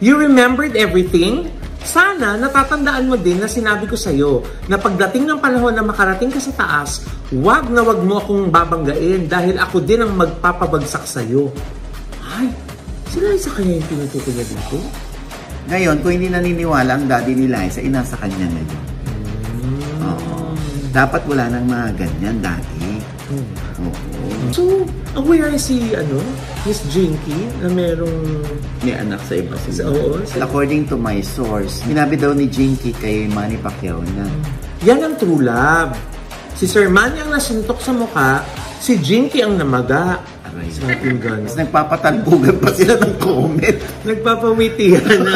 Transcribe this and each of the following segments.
You remembered everything? Sana natatandaan mo din na sinabi ko sa'yo na pagdating ng panahon na makarating ka sa taas, wag na wag mo akong babanggain dahil ako din ang magpapabagsak sa'yo. Ay, sila isa kaya yung tinutukoy niya dito? Ngayon, kung hindi naniniwala ang daddy ni Liza, inasa kanya na yun. Oo. Dapat wala nang mga ganyan dati. Oo. So, aware si, Miss Jinky na merong... May anak sa iba sila. Oo. According to my source, sinabi daw ni Jinky kay Manny Pacquiao na yan ang true love. Si Sir Manny ang nasuntok sa mukha, si Jinky ang namaga. Sa ating guns. Nagpapatalbugan pa sila ng comment. Nagpapawitihan na.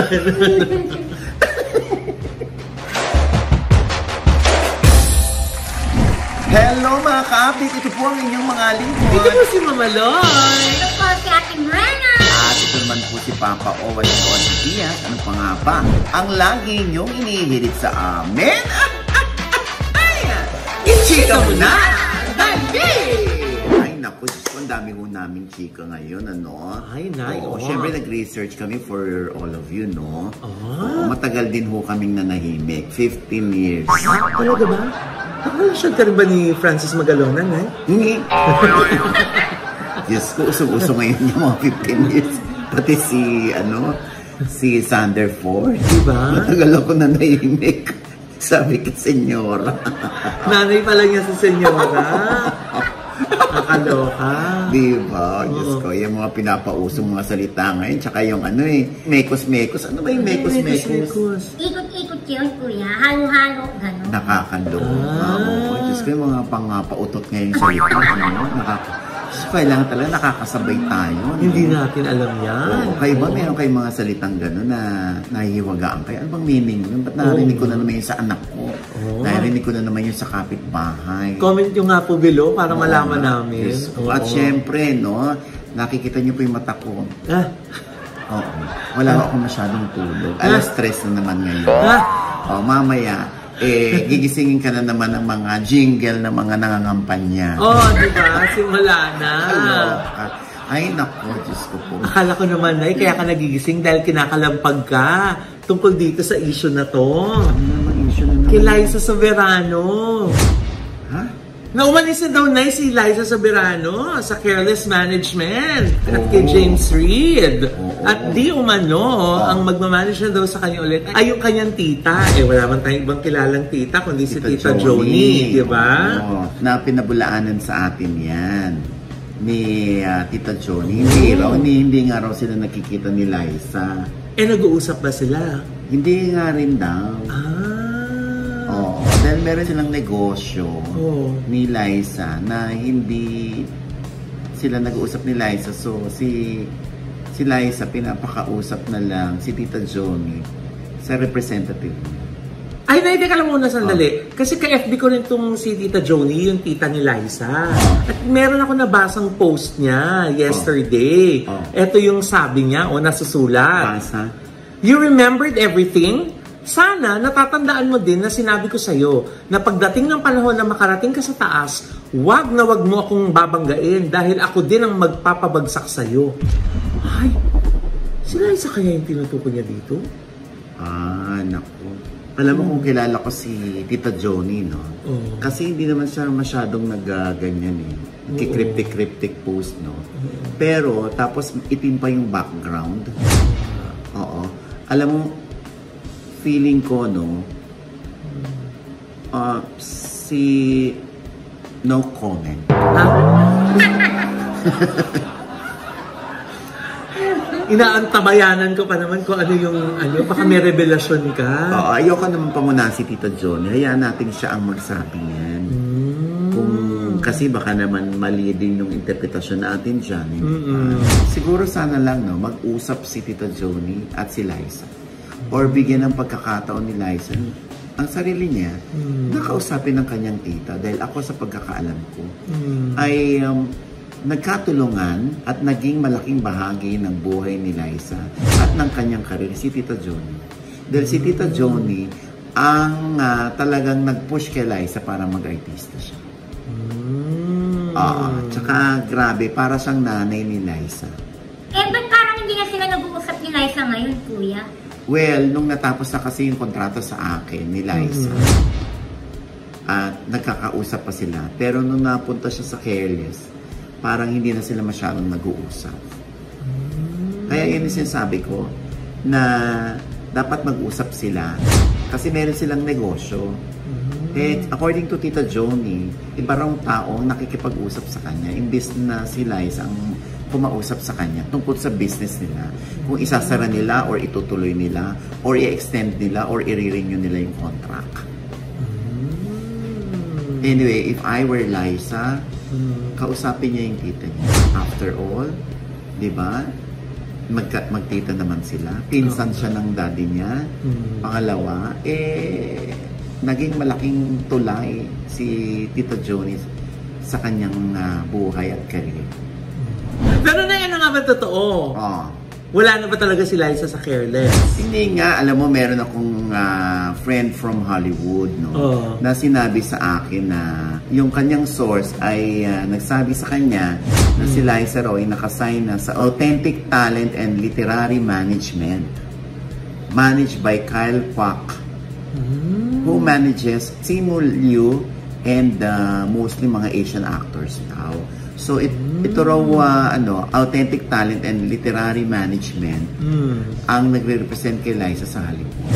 Hello mga ka-update! Ito po ang inyong mga lingkod. Ito po si Mama Loy. Ito po si Ate Morena. At ito naman po si Papa Owen Owen Diaz. Ano pa nga ba? Ang lagi inyong inihirit sa amin. Ayan! Ichika mo na! Dali! Ay naku, ang dami ho namin chika ngayon, Ay, nice. Oo, syempre nag-research kami for all of you, no? Oo, matagal din ho kaming nanahimik. 15 years. Talaga ba? Nakalasyon ka rin ba ni Francis Magalonan, eh? Hindi. Diyos ko, usong-uso ngayon yung mga 15 years. Pati si Sander Ford. Diba? Matagal ako nanahimik. Sabi ka, senyora. Nanay pala niya sa senyora. Nakaloka. Diba? Diyos ko, yung mga pinapausong mga salita ngayon. Tsaka yung mekos-mekos. Ano ba yung mekos-mekos? Ikot-ikot yun, kuya. Halo-halo, gano'n. Nakakaloka. Diyos ko, yung mga pautot ngayon sa salita. Kailangan talaga nakakasabay tayo. Hindi natin alam yan. Oo, kayo ba meron kayong mga salitang gano'n na nahihiwagaan kayo? Ano bang meaning yun? Ba't narinig ko na naman yun sa anak ko? Narinig ko na naman yun sa kapitbahay. Comment nyo nga po below para malaman namin. Yes. At syempre, nakikita nyo po yung mata ko. Oo. Wala akong masyadong tulog. Alas 3 na naman ngayon. Mamaya, gigisingin ka na naman ng mga jingle ng mga nangangampanya. Diba? Simula na. Ay, naku, Diyos ko po. Akala ko naman, kaya ka nagigising dahil kinakalampag ka tungkol dito sa issue na to. Ano naman issue na naman? Kay Liza Soberano. Ha? Naumalis na daw si Liza Soberano sa careless management at kay James Reid. At di umano, ang magmamanage na daw sa kanya ulit ay yung kanyang tita. Wala man tayong ibang kilalang tita kundi si Tita Joni, di ba? Na pinabulaanan sa atin yan ni Tita Joni. Hindi nga raw sila nakikita ni Liza. Nag-uusap ba sila? Hindi nga rin daw. Dahil meron silang negosyo ni Liza na hindi sila nag-uusap ni Liza. So, si Liza pinapakausap na lang si Tita Joni sa representative. Ay, teka lang muna sandali. Kasi ka-FB ko rin itong si Tita Joni, yung tita ni Liza. At meron ako nabasang post niya yesterday. Ito yung sabi niya, nasusulat. Basa? You remembered everything? Sana natatandaan mo din na sinabi ko sa'yo na pagdating ng panahon na makarating ka sa taas, wag na wag mo akong babanggain dahil ako din ang magpapabagsak sa'yo. Ay, sila isa kaya yung tinutukoy niya dito? Naku. Alam mo kung kilala ko si Tita Joni, no? Kasi hindi naman siya masyadong nag-ganyan Cryptic post, no? Pero, tapos itim pa yung background. Alam mo, feeling ko, si no comment. Inaantabayanan ko pa naman kung ano yung baka may revelasyon ka. Ayoko naman pangunahan si Tita Joni. Hayaan natin siya ang magsabi niyan. Kasi baka naman mali din yung interpretasyon natin dyan. Siguro sana lang mag-usap si Tita Joni at si Liza. Or bigyan ng pagkakataon ni Liza ang sarili niya nakausapin ng kanyang tita. Dahil ako sa pagkakaalam ko ay nagkatulungan at naging malaking bahagi ng buhay ni Liza at ng kanyang karir si Tita Joni. Dahil si Tita Joni ang talagang nag-push kay Liza para mag-artista siya. Tsaka grabe, para siyang nanay ni Liza. Ba't parang hindi na sila nag-uusap si Liza ngayon, kuya? Well, nung natapos na kasi yung kontrata sa akin ni Liza, at nagkakausap pa sila. Pero nung napunta siya sa Careless, parang hindi na sila masyadong nag-uusap. Kaya yun yung sinasabi ko, na dapat mag-usap sila. Kasi meron silang negosyo. Eh, according to Tita Joni, iba raw taong nakikipag-usap sa kanya, imbes na si Liza ang kumausap sa kanya tungkol sa business nila. Kung isasara nila or itutuloy nila or i-extend nila or i-renew nila yung contract. Anyway, if I were Liza, kausapin niya yung tita niya. After all, di ba? Magtita naman sila. Pinsan siya ng daddy niya. Pangalawa, naging malaking tulay si Tita Joni sa kanyang buhay at career. Pero na yan nga ba totoo? Wala na ba talaga si Liza sa Careless? Hindi nga. Alam mo, meron akong friend from Hollywood, no? Na sinabi sa akin na yung kanyang source ay nagsabi sa kanya na si Liza raw ay nakasign na sa Authentic Talent and Literary Management, managed by Kyle Kwok, who manages Simu Liu and mostly mga Asian actors now. So ito raw Authentic Talent and Literary Management ang nagre-represent kay Liza sa Hollywood.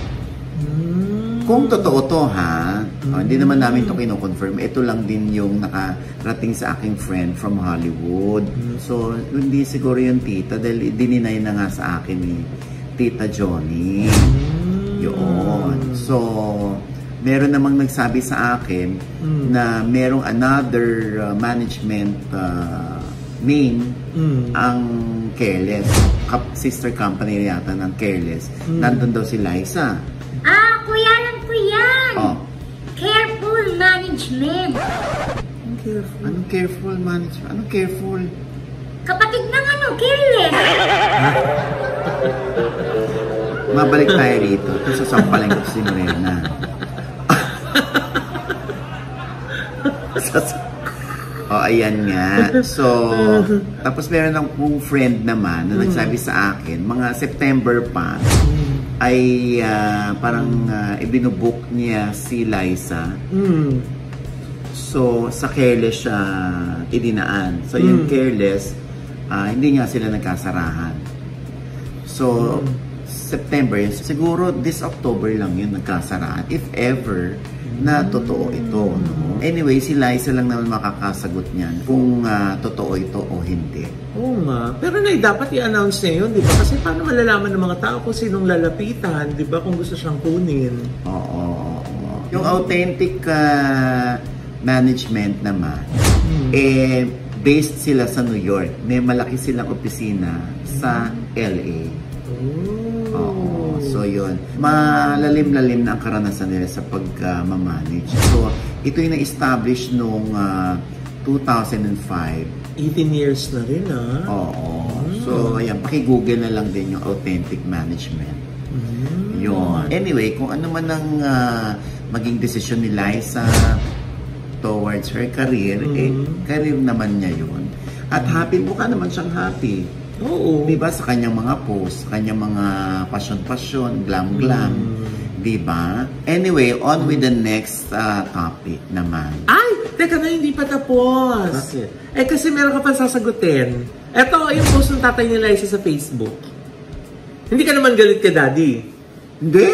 Kung totoo to hindi naman namin to kino-confirm. Ito lang din yung nakarating sa aking friend from Hollywood. So hindi siguro yung tita dahil dininay na nga sa akin ni Tita Joni. Yun. So meron namang nagsabi sa akin na merong another management name ang Careless. Sister company yata ng Careless. Nandun daw si Liza. Kuya lang po yan. Careful Management. Anong careful management? Anong careful? Kapatid ng Careless. Mabalik tayo rito. Ito sa sampaling ko si Morena. Ayan nga. So, tapos meron akong friend naman na nagsabi sa akin, mga September pa, ay parang ibinubuk niya si Liza. So, sa Careless siya idinaan. So, yung Careless, hindi nga sila nagkasarahan. So, September, siguro this October lang yun nagkasarahan. If ever, na totoo ito. No? Anyway, si Liza lang naman makakasagot niyan kung totoo ito o hindi. Oo nga. Pero dapat i-announce niya yun, di ba? Kasi paano malalaman ng mga tao kung sinong lalapitan, di ba? Kung gusto siyang kunin. Oo. Yung Authentic Management naman, based sila sa New York. May malaki silang opisina sa LA. So yun, malalim-lalim na ang karanasan nila sa pagmamanage. So ito yung na-establish noong 2005. 18 years na rin So ayan, paki-google na lang din yung Authentic Management. Yun. Anyway, kung ano man ang maging desisyon ni Liza towards her career, career naman niya yun. At happy, mukha naman siyang happy. Oo. Diba sa kanyang mga posts, kanyang mga passion, glam-glam. Diba? Anyway, on with the next topic naman. Ay! Teka na, hindi pa tapos. Bakit? Kasi meron ka pa sasagutin. Ito, yung post ng tatay ni Liza sa Facebook. Hindi ka naman galit ka, Daddy? Hindi.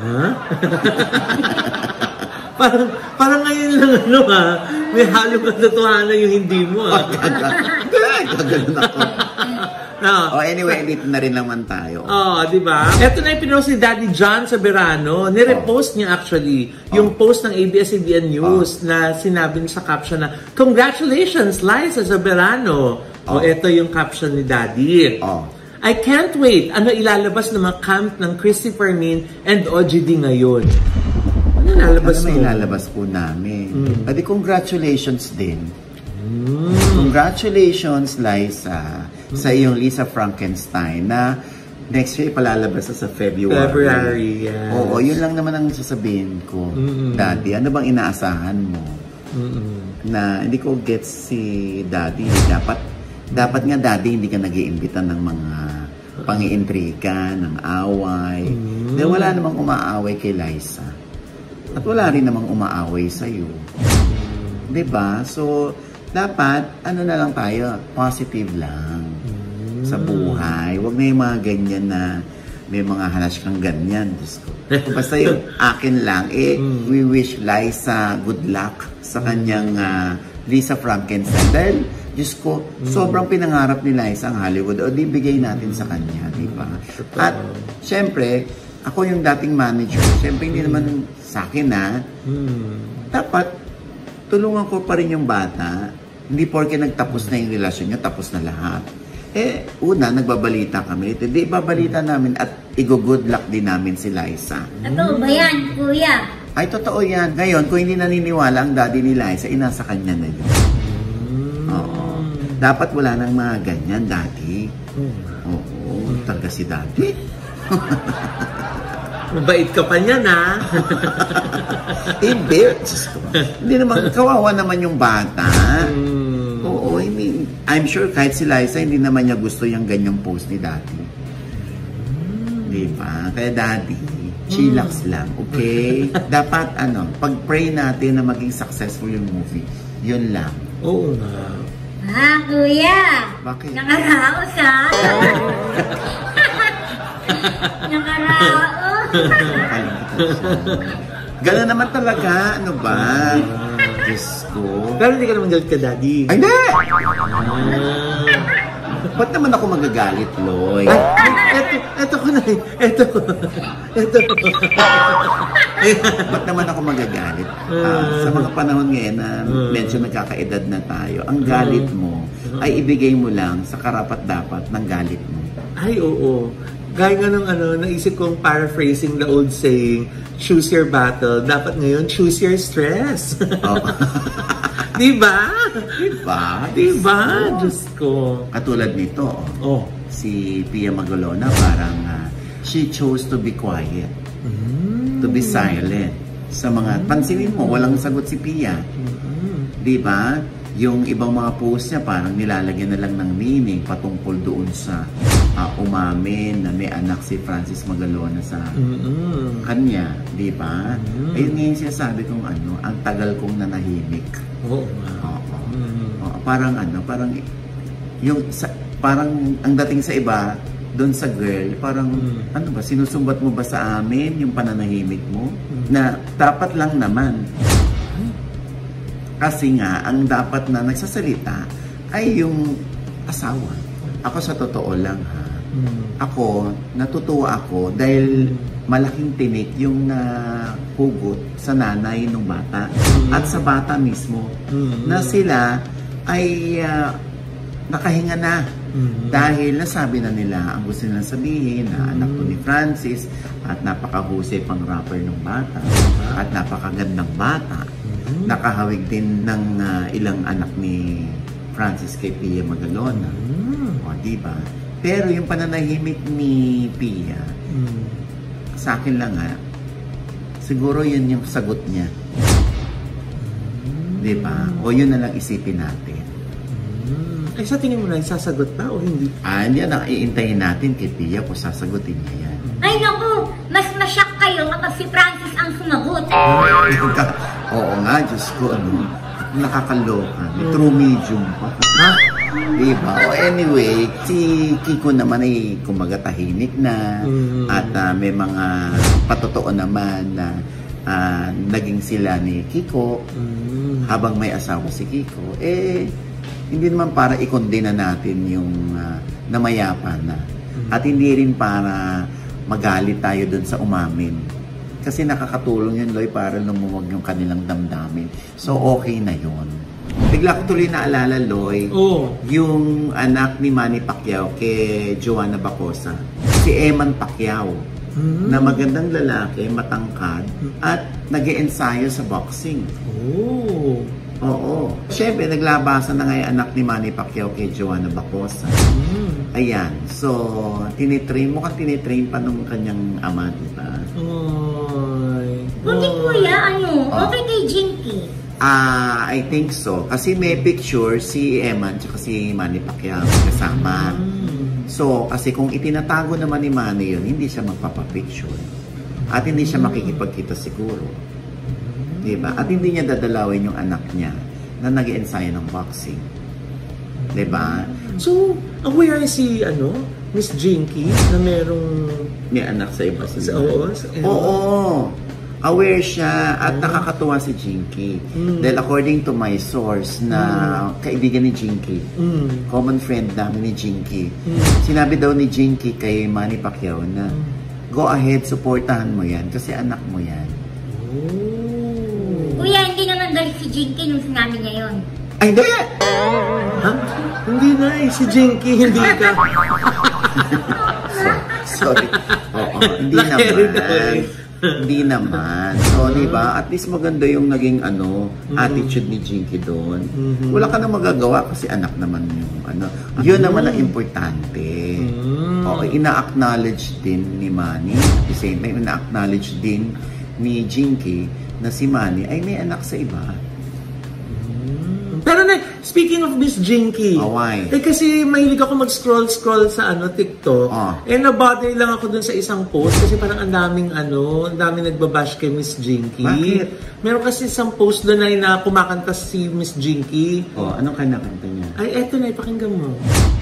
Parang ngayon lang may halong katotohanan yung hindi mo Gaganon ako. Anyway, dito na rin naman tayo. Di ba? Ito na yung pinost ni Daddy John Soberano. Nirepost niya actually yung post ng ABS-CBN News na sinabi niya sa caption na, "Congratulations, Liza Soberano." Ito yung caption ni Daddy. "I can't wait. Ilalabas ng mga camp ng Christy Fermin and OGD ngayon?" Ano ilalabas mo? Ilalabas po namin. Adi, congratulations din. Congratulations, Liza, sa iyong Lisa Frankenstein na next year ipalalabas sa February. Yes. Oo, yun lang naman ang sasabihin ko. Daddy, ano bang inaasahan mo? Na hindi ko gets si Daddy. Dapat nga, Daddy, hindi ka nag-iimbita ng mga pangiintrika, ng away. Dahil wala namang umaaway kay Liza. At wala rin namang umaaway sa'yo. Diba? So, dapat, ano na lang tayo, positive lang sa buhay. Huwag na yung mga ganyan na may mga halas kang ganyan. Diyos ko. Basta yung akin lang, we wish Liza good luck sa kanyang Lisa Frankenstein. Dahil, Diyos ko, sobrang pinangarap ni Liza ang Hollywood. O di bigay natin sa kanya, di ba? At, syempre, ako yung dating manager. Syempre, hindi naman sa akin dapat, tulungan ko pa rin yung bata. Hindi porke nagtapos na yung relasyon niya, tapos na lahat. Una, nagbabalita kami. Di babalita namin at i-good luck din namin si Liza. Totoo ba yan, kuya? Ay, totoo yan. Ngayon, kung hindi naniniwala ang daddy ni Liza, inasa kanya na yun. Oo. Dapat wala nang mga ganyan, daddy. Oo, talaga si daddy. Mabait ka pa niyan, ha? Hindi. Hindi naman, kawawa naman yung bata. Oo, I'm sure kahit si Liza, hindi naman niya gusto yung ganyang post ni daddy. Diba? Kaya daddy, chillax lang, okay? Dapat, pag-pray natin na maging successful yung movie. Yun lang. Oo nga. Kuya! Bakit? Nakaraos, ha? Nakaraos. Gano'n naman talaga. Ano ba? Diyos ko. Pero hindi ka naman galit ka, daddy. Ay, hindi! Ba't naman ako magagalit, Loy? Eto ko na eh. Eto. Ba't naman ako magagalit? Sa mga panahon ngayon na medyo nagkakaedad na tayo, ang galit mo ay ibigay mo lang sa karapat-dapat ng galit mo. Ay, oo. Gaya nga ng naisip kong paraphrasing the old saying, choose your battle. Dapat ngayon, choose your stress. Oh. Diba? Diba? Diyos ko. Katulad nito, si Pia Magalona, parang she chose to be quiet, to be silent. Sa mga, pansinin mo, walang sagot si Pia. Diba? Yung ibang mga post niya, parang nilalagyan na lang ng meaning patungkol doon sa umamin na may anak si Francis Magalona sa kanya, di ba? Ayun ngayon siya sabi kong ang tagal kong nanahimik. Oo. Parang parang ang dating sa iba, doon sa girl, parang sinusumbat mo ba sa amin yung pananahimik mo? Na dapat lang naman. Kasi nga, ang dapat na nagsasalita ay yung asawa. Ako sa totoo lang ako, natutuwa ako dahil malaking tinik yung nahugot sa nanay ng bata at sa bata mismo na sila ay nakahinga na dahil nasabi na nila ang gusto nilang sabihin na anak ko ni Francis at napakahusay pang rapper ng bata at napakagandang bata. Nakahawig din ng ilang anak ni Francis kay Pia Magalona. O, diba? Pero yung pananahimik ni Pia, sa akin lang siguro yun yung sagot niya. Diba? O yun na lang isipin natin. Ay, sa tingin mo na, sasagot pa o hindi? Hindi na, iintayin natin kay Pia kung sasagutin niya yan. Ay, naku! Mas masyak kayo kapag si Francis ang sumagot. Oo nga, Diyos ko, nakakaloka. May true medium pa. Diba? O anyway, si Kiko naman ay kumbaga tahimik na at may mga patotoo naman na naging sila ni Kiko habang may asawa si Kiko. Hindi naman para ikondena natin yung namayapa na. At hindi rin para magalit tayo dun sa umamin. Kasi nakakatulong yun, Loy, para lumuwag yung kanilang damdamin. So, okay na yun. Bigla ko tuloy naalala, Loy, yung anak ni Manny Pacquiao kay Joanna Bacosa, si Eman Pacquiao, na magandang lalaki, matangkad, at nag-e-ensayo sa boxing. Oo. Siyempre, naglabasan na nga yung anak ni Manny Pacquiao kay Joanna Bacosa. Ayan. So, mukhang tinitrain pa nung kanyang ama, diba? Buti kuya, okay kay Jinky. I think so. Kasi may picture si Eman at si Manny Pacquiao kasama. So, kasi kung itinatago naman ni Manny yun, hindi siya magpapapicture. At hindi siya makikipagkita siguro. Diba? At hindi niya dadalawin yung anak niya na nag-ensayo ng boxing. Diba? So, aware si, Miss Jinky na merong... May anak sa iba sila. Oo. Aware siya at nakakatuwa si Jinky. Dahil according to my source na kaibigan ni Jinky, common friend namin ni Jinky, sinabi daw ni Jinky kay Manny Pacquiao na go ahead, supportahan mo yan kasi anak mo yan. Kuya, hindi naman galit si Jinky nung sinabi niya yun. Ay, hindi! Ha? Hindi na si Jinky, hindi ka. Sorry. Oo, hindi naman. Hindi naman. So, di ba? At least maganda yung naging attitude ni Jinky doon. Wala ka na magagawa kasi anak naman yung Yun naman ang importante. Oo, ina-acknowledge din ni Manny. At the same time, ina-acknowledge din ni Jinky na si Manny ay may anak sa iba. Pero speaking of Miss Jinky, why? Kasi mahilig ako mag-scroll sa TikTok. Nabother lang ako dun sa isang post kasi parang ang daming nagbabash kay Miss Jinky. Bakit? Meron kasi isang post doon na kumakanta si Miss Jinky. Anong kinakanta niya? Ay, eto na, ipakinggan mo.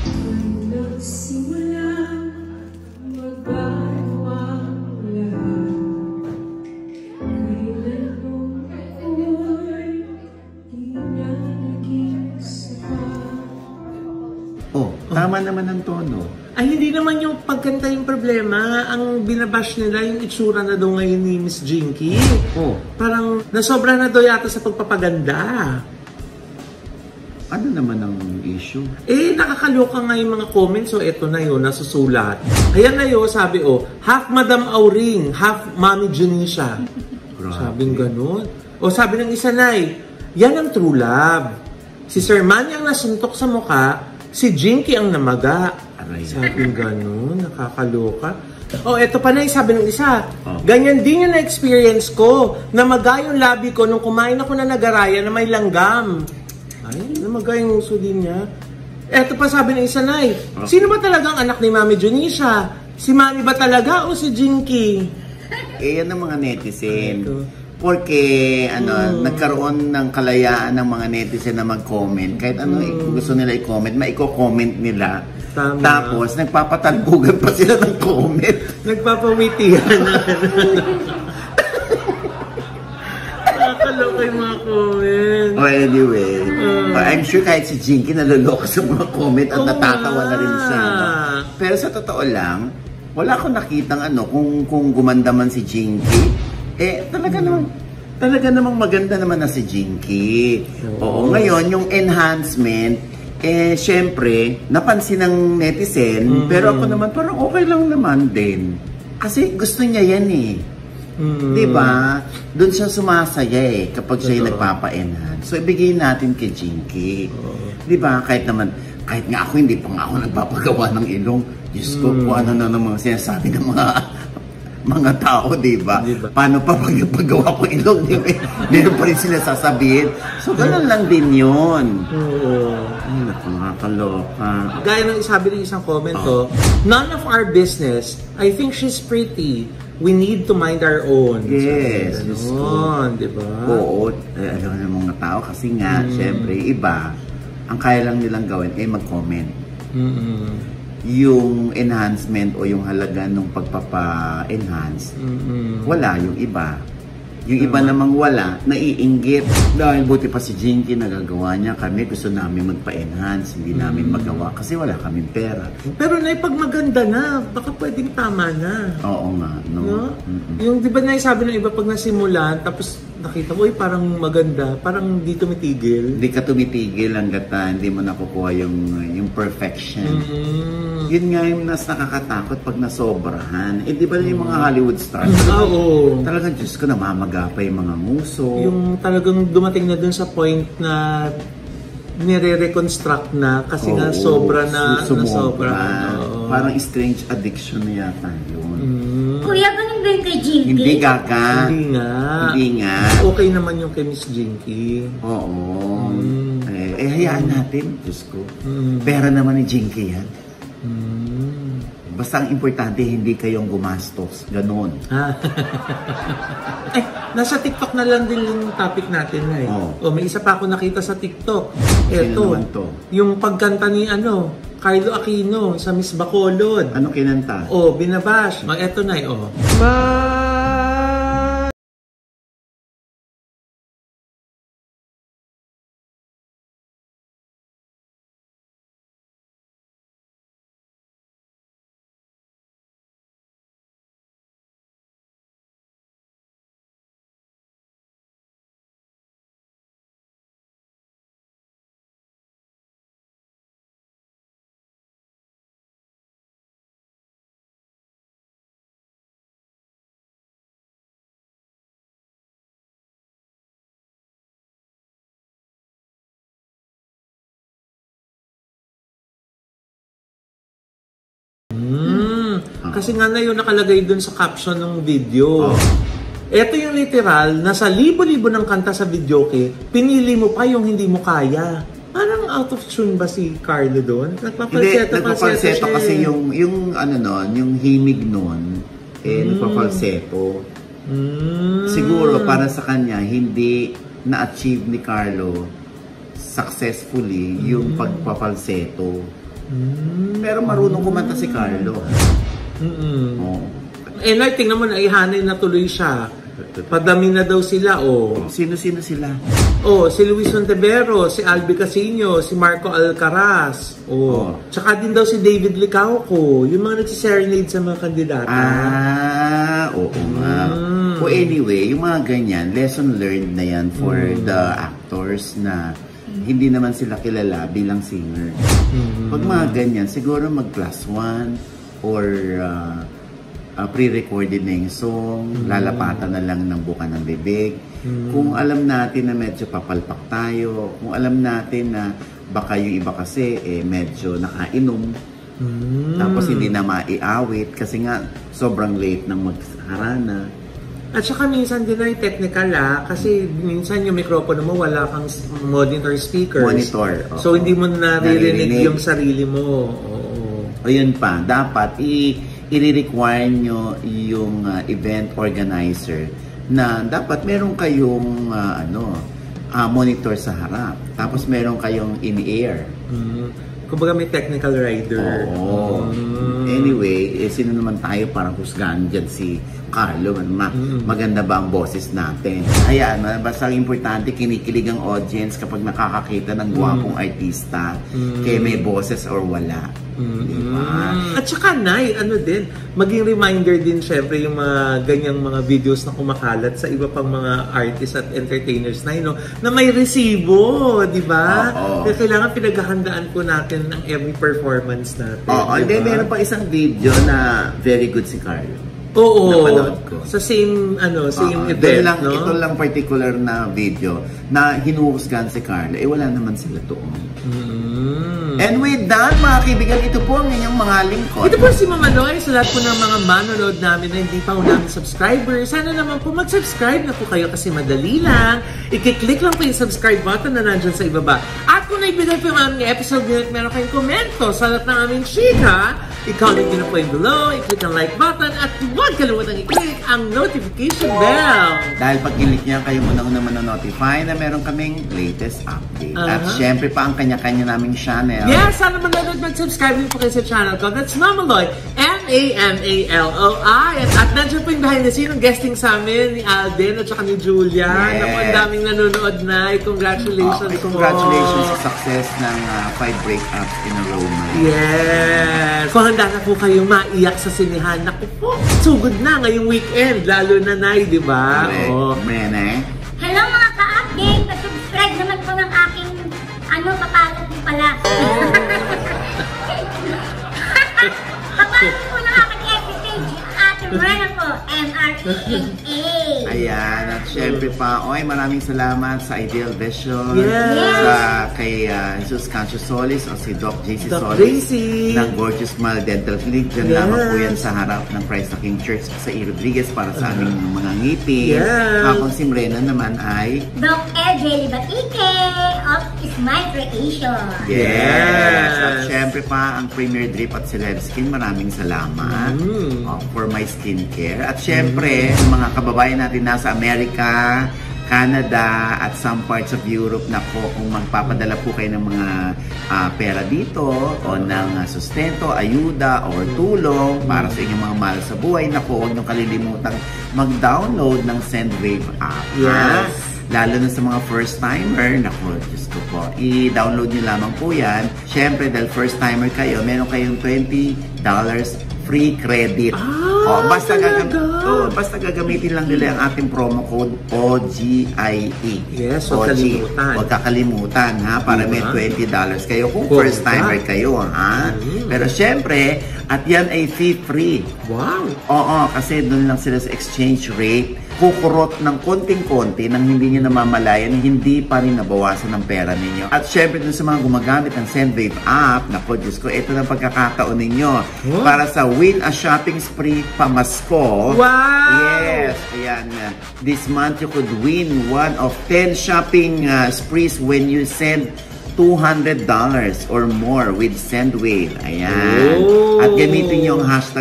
Tama naman ang tono. Ay, hindi naman yung pagkanta yung problema. Ang binabash nila yung itsura na daw ngayon ni Miss Jinky. Parang nasobra na daw yata sa pagpapaganda. Ano naman ang issue? Nakakaloka nga yung mga comments. So, eto na yun, nasusulat. Ayan na yun, sabi half Madam Auring, half Mami Janisha. Sabing ganun. Sabi ng isa na yan ang true love. Si Sir Manny ang nasuntok sa mukha, si Jinky ang namaga. Sabing ganun, nakakaloka. Eto pa na sabi ng isa. Ganyan din yung na-experience ko. Namaga yung labi ko nung kumain ako na nagaraya na may langgam. Ay, namaga yung uso din niya. Eto pa sabi ng isa na sino ba talagang anak ni Mami Janisha? Si Manny ba talaga o si Jinky? Yan ang mga netizen. Porque nagkaroon ng kalayaan ng mga netizen na mag-comment. Kahit kung gusto nila i-comment, maiko-comment nila. Tama. Tapos nagpapatalbugan pa sila ng comment. Nagpapawitihan na. Nakakaloka yung mga comment. Anyway, I'm sure kahit si Jinky naluloko sa mga comment at natatawa na rin siya. Pero sa totoo lang, wala akong nakitang kung gumanda man si Jinky. Talaga namang maganda naman na si Jinky. Ngayon, yung enhancement, syempre, napansin ng netizen, pero ako naman parang okay lang naman din. Kasi gusto niya yan Diba? Doon siya sumasaya kapag siya nagpapa-enhance. So, ibigay natin kay Jinky. Diba? Kahit nga ako, hindi pa nga ako nagpapagawa ng ilong. Diyos ko, kung ano na naman sinasabi ng mga tao, diba? Paano pa pag nagpagawa ko ilong, diba? Meron pa rin sila sasabihin. So, ganun lang din yun. Nakakaloka. Gaya ng sabi ng isang comment none of our business. I think she's pretty. We need to mind our own. Yes. Diba? Oo. Alam ng mga tao kasi nga, syempre, iba, ang kaya lang nilang gawin mag-comment. Yung enhancement o yung halaga ng pagpapa-enhance, wala yung iba. Yung iba namang wala, naiinggit. Dahil buti pa si Jinky nagagawa niya, kami gusto namin magpa-enhance, hindi namin magawa kasi wala kaming pera. Pero pag maganda na, baka pwedeng tama na. Oo nga, no? Yung di ba sabi ng iba pag nasimulan, tapos nakita mo, parang maganda, parang hindi tumitigil. Hindi ka tumitigil hanggat hindi mo nakukuha yung perfection. Yun nga yung nakakatakot pag nasobrahan. Di ba yung mga Hollywood stars? Talagang Diyos ko, namamaga pa yung mga nguso. Yung talagang dumating na dun sa point na nire-reconstruct na kasi nga sobra na. Parang strange addiction na yata yun. Kuya, ganun ba yung kay Jinky? Hindi gaga. Hindi nga. Hindi nga. Okay naman yung kay Miss Jinky. Oo. Hayaan natin. Diyos ko. Pera naman ni Jinky yan. Basta ang importante, hindi kayong gumastos. Ganon. Nasa TikTok na lang din yung topic natin na eh. Oh. May isa pa ako nakita sa TikTok. Sino naman to? Yung pagkanta ni Carlo Aquino sa Miss Bacolod. Anong kinanta? Binabash. Eto na Kasi nga na yun nakalagay dun sa caption ng video. Ito yung literal, nasa libo-libo ng kanta sa videoke, pinili mo pa yung hindi mo kaya. Parang out of tune ba si Carlo doon? Nagpapalseto kasi yung himig nun, nagpapalseto. Siguro para sa kanya, hindi na-achieve ni Carlo successfully yung pagpapalseto. Pero marunong kumanta si Carlo. Tingnan mo na, ihanay na tuloy siya. Padami na daw sila, Sino-sino sila? Si Luis Ontiveros, si Albi Casino, si Marco Alcaraz. Tsaka din daw si David Licauco, yung mga nagsiserenade sa mga kandidata. Oo nga. Anyway, yung mga ganyan, lesson learned na yan for the actors na hindi naman sila kilala bilang singer. Pag mga ganyan, siguro mag +1 or pre-recorded na yung song, lalapatan na lang ng buka ng bibig. Kung alam natin na medyo papalpak tayo, kung alam natin na baka yung iba kasi medyo nakainom, tapos hindi na maiawit kasi nga sobrang late ng magharana. At saka minsan din ay technical kasi minsan yung mikropono mo wala kang monitor speakers. Monitor. So hindi mo naririnig yung sarili mo. O yun pa, dapat i-require nyo yung event organizer na dapat meron kayong monitor sa harap. Tapos meron kayong in-air. Kumbaga may technical rider. Anyway, sino naman tayo para husgahan dyan si Carlo? Maganda ba ang boses natin? Ayan, basta importante, kinikilig ang audience kapag nakakakita ng gwapong artista, kaya may boses or wala. Diba? At saka maging reminder din syempre yung mga ganyang mga videos na kumakalat sa iba pang mga artists at entertainers na may resibo, di ba? Kaya kailangan pinaghahandaan po natin ang every performance natin. Diba? Meron pa isang video na very good si Carlo. Napanood ko. Sa same event, Ito lang particular na video na hinuhusgan si Carlo. Wala naman sila doon. And with that, mga kaibigan, ito po ang inyong mga lingkod. Ito po si Mama Loy, sa lahat po ng mga manonood namin na hindi pa namin subscribers. Sana naman po mag-subscribe na po kayo kasi madali lang. I-click lang po yung subscribe button na nandyan sa ibaba. At kung naibigay po yung aming episode nyo at meron kayong komento sa lahat ng aming chika, i-comment nyo na po yung below, i-click ang like button at huwag kalimutan i-click ang notification bell. Dahil pag i-click niya, kayo muna manonotify na meron kaming latest update. At syempre pa ang kanya-kanya naming channel. Yes, sana manonood mag-subscribe din po kayo sa channel ko. That's Mama Loy, M-A-M-A-L-O-I. At nandiyan po yung behind the scene, guesting sa amin ni Alden at saka ni Julia. Yes. Naku, ang daming nanonood na. Congratulations po. Congratulations sa success ng 5 breakups in a row. Yes! Kung handa na po kayong maiyak sa sinehan, naku po, sugod na ngayong weekend, lalo na Nay, di ba? Hello mga ka-update! Na-subscribe naman po ng aking papalot mo pala. Papalot po ng aking FB page, Ate Mrena po, M-R-E-N-A. Ayan, at syempre pa, maraming salamat sa Ideal Vision, kay Jesus Cancio Solis o si Doc JC Solis ng Gorgeous Smile Dental Clinic. Diyan lamang po yan sa harap ng Christ the King Church sa E. Rodriguez para sa aming mga ngipin. Habang si Mrena naman ay Doc EJ Libatike of Smile Creation. Yes! At syempre pa ang Premier Drip at Celeb Skin, maraming salamat for my skincare. At syempre, mga kababayan natin nasa Amerika, Canada, at some parts of Europe na po, kung magpapadala po kayo ng mga pera dito o ng sustento, ayuda, or tulong para sa inyong mga mahal sa buhay, na po, huwag niyong kalilimutang mag-download ng Sendwave app. Yes! Lalo na sa mga first-timer, naku, Diyos ko po, i-download nyo lamang po yan. Siyempre, dahil first-timer kayo, meron kayong $20 free credit. Basta gagamitin lang nila ang ating promo code OGIE. Yes, huwag kalimutan. Huwag kakalimutan, ha? Para may $20 kayo kung first-timer kayo, ha? Pero siyempre, at yan ay fee-free. Wow! Oo, kasi doon lang sila sa exchange rate. Kukurot ng konting-konti nang hindi nyo namamalayan, hindi pa rin nabawasan ng pera ninyo. At syempre dun sa mga gumagamit ng Sendwave app, naku, Diyos ko, ito na pagkakataon ninyo para sa Win a Shopping Spree Pamasko. Wow! Yes, ayan. This month you could win one of 10 shopping sprees when you send $200 or more with Sendwave. Ayan. At gamitin yung hashtag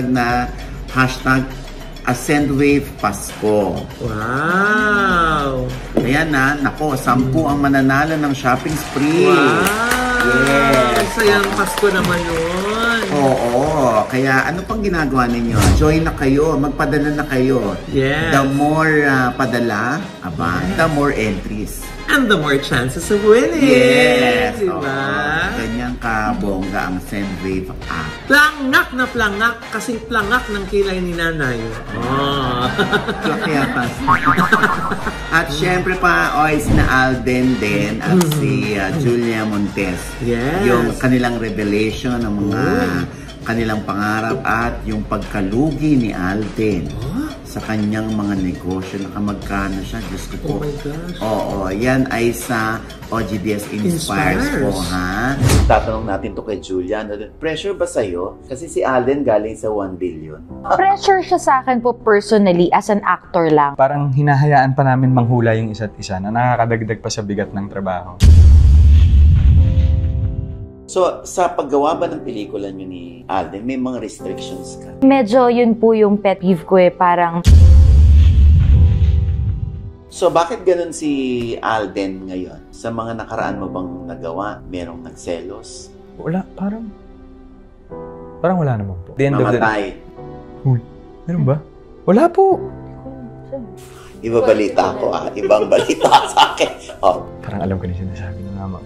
Sendwave Pasko. Wow! Ayan na, nako, 10 ang mananalo ng shopping spree. Wow! Yes! Sayang Pasko naman yun. Oo, kaya ano pang ginagawa ninyo? Join na kayo, magpadala na kayo. Yes. The more padala, the more entries. And the more chances of winning. Yes! Diba? Ganyan ka-bongga ang Sendwave app. Plangak na plangak, kasing plangak ng kilay ni nanay. At syempre pa, sina Alden din at si Julia Montes. Yes. Yung kanilang revelation ng mga kanilang pangarap at yung pagkalugi ni Alden sa kanyang mga negosyo. Nakamagkano siya, Diyos ko po. Oh my gosh. Oo, yan ay sa OGDS Inspires po, ha? Tatanong natin to kay Julia. Pressure ba sa'yo? Kasi si Alden galing sa 1 billion. Pressure siya sa akin po personally as an actor lang. Parang hinahayaan pa namin manghula yung isa't isa na nakakadagdag pa sa bigat ng trabaho. So, sa paggawa ba ng pelikula nyo ni Alden, may mga restrictions ka? Medyo yun po yung pet peeve ko parang... So, bakit ganun si Alden ngayon? Sa mga nakaraan mo bang nagawa, merong nagselos? Wala, parang wala naman po. Mamatay? Uy, meron ba? Wala po! Iba balita ko, ibang balita sa akin. Parang alam ko na sinasabi ng mama.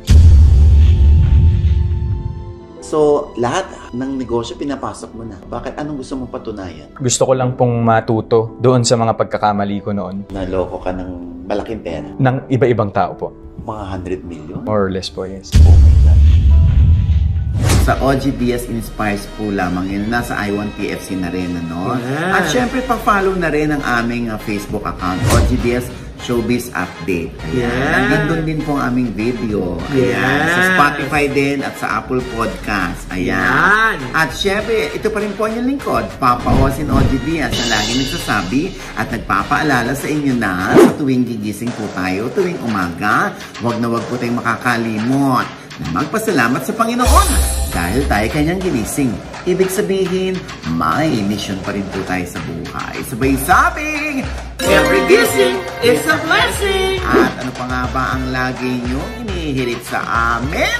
So, lahat ng negosyo pinapasok mo na. Bakit? Anong gusto mong patunayan? Gusto ko lang pong matuto doon sa mga pagkakamali ko noon. Naloko ka ng malaking pera? Ng iba-ibang tao po. Mga 100 million? More or less po, yes. Oh my God. Sa OGDS Inspires po lamang yun. Nasa I1TFC na rin, ano? Yeah. At syempre, pa-follow na rin ang aming Facebook account, OGDS Showbiz Update. Ayan. Nandun din po ang aming video. Ayan. Sa Spotify din at sa Apple Podcast. Ayan. At syempre, ito pa rin po ang inyong lingkod, Papa Osin OGDS, na lagi nagsasabi at nagpapaalala sa inyo na sa tuwing gigising po tayo, tuwing umaga, wag na wag po tayong makakalimot na magpasalamat sa Panginoon dahil tayo kanyang ginising. Ibig sabihin, may mission pa rin po tayo sa buhay. Sabay sabing, every gising is a blessing! At ano pa nga ba ang lagi nyo inihirit sa amin?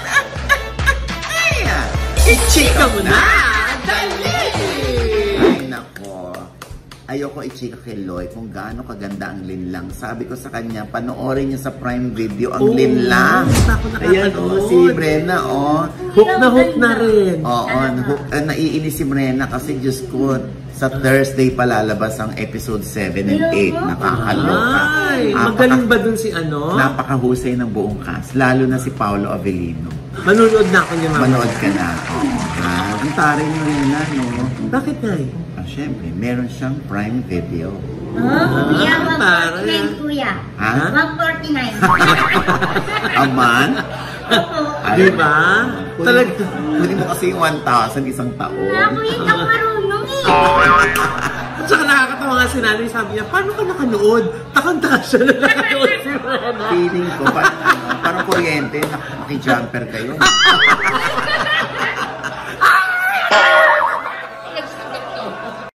I-chika mo na! Dali! Ay nako, ayoko i-chika kay Loy kung gaano kaganda ang linlang. Sabi ko sa kanya, panoorin niya sa Prime Video ang linlang. Ayan, si Brenna, hook na rin. Naiinis si Brenna kasi Diyos ko, sa Thursday pa lalabas ang episode 7 and 8. Nakakaloka. Ay, magaling ba dun si ano? Napakahusay ng buong cast. Lalo na si Paolo Avellino. Manunood na ako niya, mama. Manood ka na. Ang taray mo rin na, no? Bakit, Nay? Siyempre, meron siyang Prime Video. Kuya, Parang. 149 kuya. Ha? 149. Aman? Opo. Di ba? Talaga. Kunin mo kasi yung 1,000 isang taon. Kuya, hindi ako marunong eh. At saka nakakatawa nga si Nanay, sabi niya, paano ka nakanood? Takang-taka siya na nakanood si Rona. Feeling ko, parang kuryente, nakijumper kayo.